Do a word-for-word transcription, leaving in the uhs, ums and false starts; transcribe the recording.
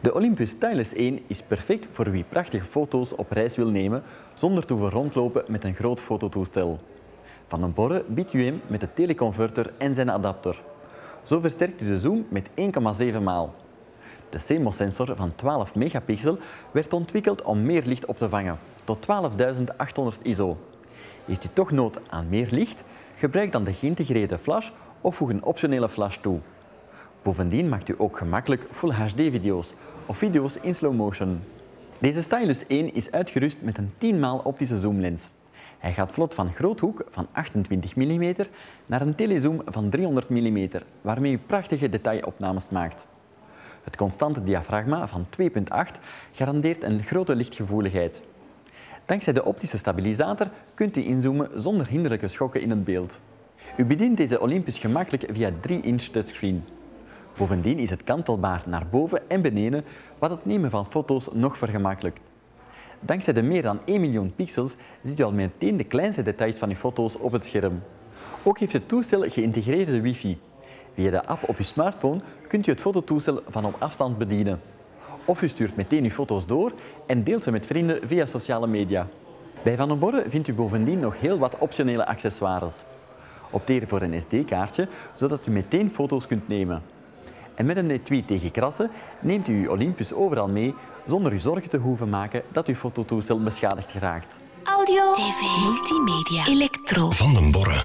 De Olympus Stylus één is perfect voor wie prachtige foto's op reis wil nemen zonder te hoeven rondlopen met een groot fototoestel. Van den Borre biedt u hem met de teleconverter en zijn adapter. Zo versterkt u de zoom met één komma zeven maal. De CMOS-sensor van twaalf megapixel werd ontwikkeld om meer licht op te vangen, tot twaalfduizend achthonderd I S O. Heeft u toch nood aan meer licht? Gebruik dan de geïntegreerde flash of voeg een optionele flash toe. Bovendien maakt u ook gemakkelijk Full H D-video's of video's in slow motion. Deze Stylus één is uitgerust met een tien maal optische zoomlens. Hij gaat vlot van groothoek van achtentwintig millimeter naar een telezoom van driehonderd millimeter, waarmee u prachtige detailopnames maakt. Het constante diafragma van twee komma acht garandeert een grote lichtgevoeligheid. Dankzij de optische stabilisator kunt u inzoomen zonder hinderlijke schokken in het beeld. U bedient deze Olympus gemakkelijk via drie inch touchscreen. Bovendien is het kantelbaar naar boven en beneden, wat het nemen van foto's nog vergemakkelijkt. Dankzij de meer dan één miljoen pixels ziet u al meteen de kleinste details van uw foto's op het scherm. Ook heeft het toestel geïntegreerde wifi. Via de app op uw smartphone kunt u het fototoestel van op afstand bedienen. Of u stuurt meteen uw foto's door en deelt ze met vrienden via sociale media. Bij Van den Borre vindt u bovendien nog heel wat optionele accessoires. Opteer voor een S D-kaartje, zodat u meteen foto's kunt nemen. En met een etui tegen krassen neemt u uw Olympus overal mee, zonder u zorgen te hoeven maken dat uw fototoestel beschadigd geraakt. Audio, T V, multimedia, elektro. Van den Borre.